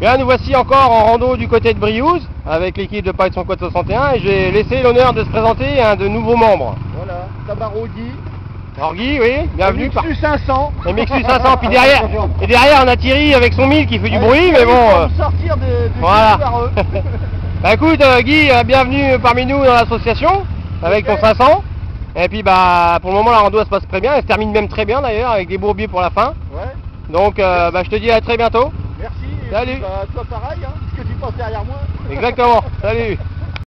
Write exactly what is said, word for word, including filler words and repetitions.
Et là nous voici encore en rando du côté de Briouze avec l'équipe de Python Quad soixante et un et j'ai laissé l'honneur de se présenter à un de nouveaux membres. Voilà, Tabarot Guy. Alors Guy, oui, bienvenue. M X U cinq cents. M X U cinq cents, puis derrière, et derrière on a Thierry avec son mille qui fait du bruit, mais bon. Euh, sortir de, de voilà. Bah écoute euh, Guy, euh, bienvenue parmi nous dans l'association avec okay. ton cinq cents. Et puis bah pour le moment la rando elle se passe très bien, elle se termine même très bien d'ailleurs avec des bourbiers pour la fin. Ouais. Donc euh, bah, je te dis à très bientôt. Merci. Salut. Et puis, bah, toi pareil, hein, parce que tu passes derrière moi. Exactement. Salut.